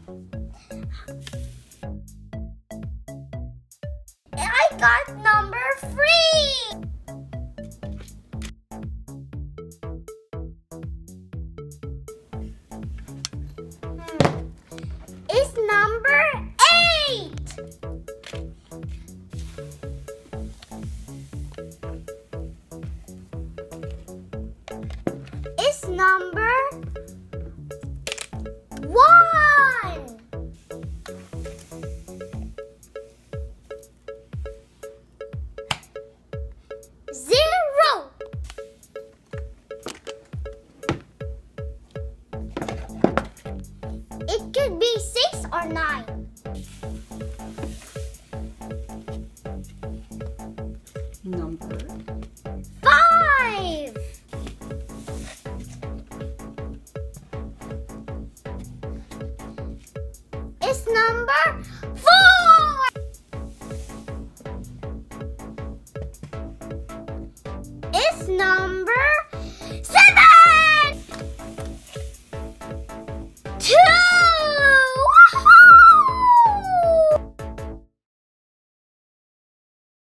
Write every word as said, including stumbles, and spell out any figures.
I got number three. Hmm. It's number eight. It's number one. Zero. It could be six or nine. Number Five. It's number four. It's number